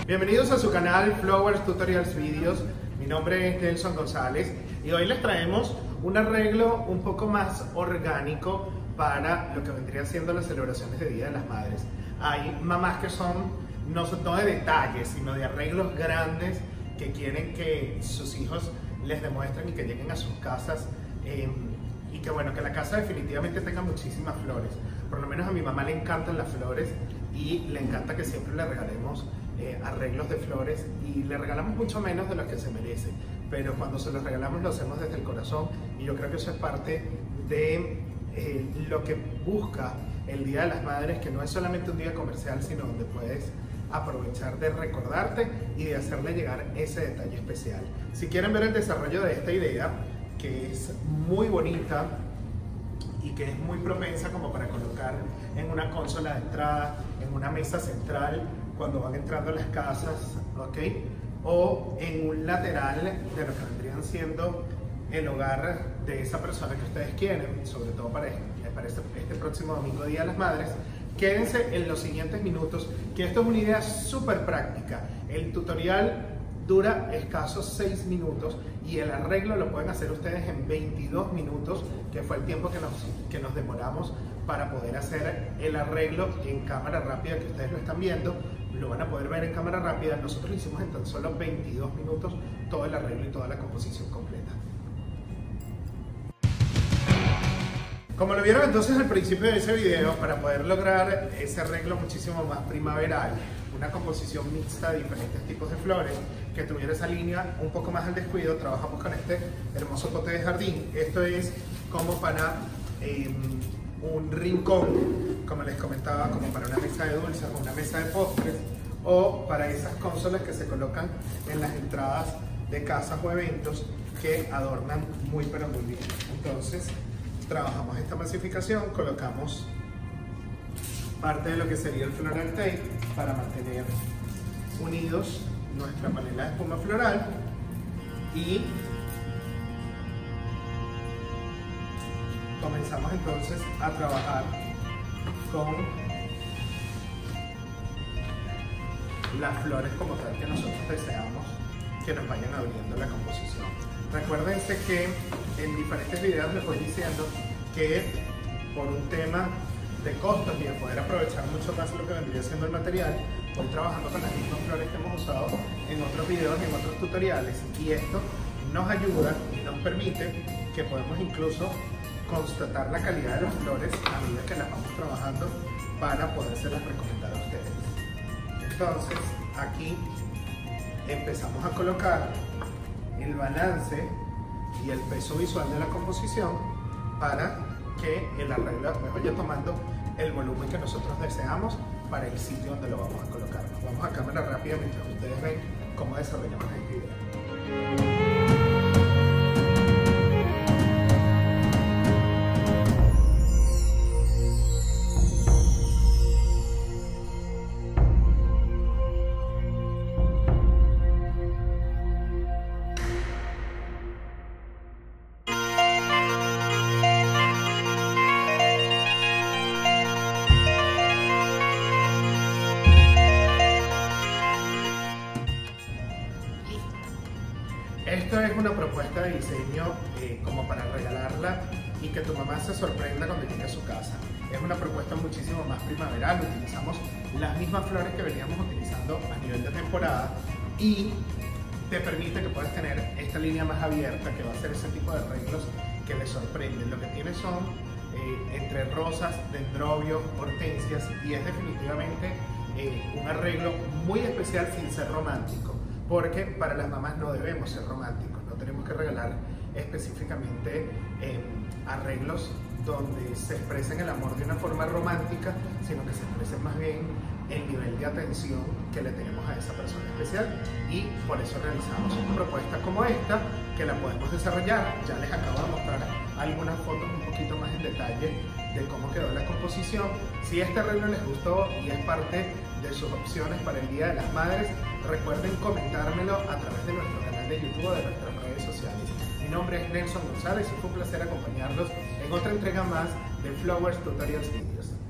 Bienvenidos a su canal Flowers Tutorials Videos. Mi nombre es Nelson González y hoy les traemos un arreglo un poco más orgánico para lo que vendría siendo las celebraciones de Día de las Madres. Hay mamás que no de detalles, sino de arreglos grandes que quieren que sus hijos les demuestren y que lleguen a sus casas y que bueno, que la casa definitivamente tenga muchísimas flores. Por lo menos a mi mamá le encantan las flores y le encanta que siempre le regalemos arreglos de flores, y le regalamos mucho menos de lo que se merece, pero cuando se los regalamos lo hacemos desde el corazón, y yo creo que eso es parte de lo que busca el Día de las Madres, que no es solamente un día comercial, sino donde puedes aprovechar de recordarte y de hacerle llegar ese detalle especial. Si quieren ver el desarrollo de esta idea, que es muy bonita y que es muy propensa como para colocar en una consola de entrada, en una mesa central cuando van entrando a las casas, ¿ok? O en un lateral de lo que vendrían siendo el hogar de esa persona que ustedes quieren, sobre todo para este próximo domingo, Día de las Madres. Quédense en los siguientes minutos, que esto es una idea súper práctica. El tutorial dura escasos 6 minutos y el arreglo lo pueden hacer ustedes en 22 minutos, que fue el tiempo que nos demoramos para poder hacer el arreglo en cámara rápida, que ustedes lo están viendo, lo van a poder ver en cámara rápida. Nosotros lo hicimos en tan solo 22 minutos, todo el arreglo y toda la composición completa. Como lo vieron entonces al principio de ese video, para poder lograr ese arreglo muchísimo más primaveral, una composición mixta de diferentes tipos de flores, que tuviera esa línea un poco más al descuido, trabajamos con este hermoso pote de jardín. Esto es como para un rincón, como les comentaba, como para una mesa de dulces o una mesa de postres, o para esas consolas que se colocan en las entradas de casas o eventos que adornan muy pero muy bien. Entonces trabajamos esta masificación, colocamos parte de lo que sería el floral tape para mantener unidos nuestra panela de espuma floral, y comenzamos entonces a trabajar con las flores como tal que nosotros deseamos que nos vayan abriendo la composición. Recuérdense que en diferentes videos les voy diciendo que por un tema de costos y de poder aprovechar mucho más lo que vendría siendo el material, voy trabajando con las mismas flores que hemos usado en otros videos y en otros tutoriales, y esto nos ayuda y nos permite que podemos incluso constatar la calidad de las flores a medida que las vamos trabajando para podérselas recomendar a ustedes. Entonces aquí empezamos a colocar el balance y el peso visual de la composición para que el arreglo vaya tomando el volumen que nosotros deseamos para el sitio donde lo vamos a colocar. Nos vamos a cámara rápida mientras ustedes ven cómo desarrollamos este video. Esto es una propuesta de diseño como para regalarla y que tu mamá se sorprenda cuando llegue a su casa. Es una propuesta muchísimo más primaveral, utilizamos las mismas flores que veníamos utilizando a nivel de temporada, y te permite que puedas tener esta línea más abierta, que va a ser ese tipo de arreglos que les sorprenden. Lo que tiene son entre rosas, dendrobios, hortensias, y es definitivamente un arreglo muy especial sin ser romántico. Porque para las mamás no debemos ser románticos, no tenemos que regalar específicamente arreglos donde se expresen el amor de una forma romántica, sino que se expresen más bien el nivel de atención que le tenemos a esa persona especial, y por eso realizamos una propuesta como esta, que la podemos desarrollar. Ya les acabo de mostrar algunas fotos un poquito más en detalle de cómo quedó la composición. Si este arreglo les gustó y es parte de sus opciones para el Día de las Madres, recuerden comentármelo a través de nuestro canal de YouTube o de nuestras redes sociales. Mi nombre es Nelson González y fue un placer acompañarlos en otra entrega más de Flowers Tutorials Videos.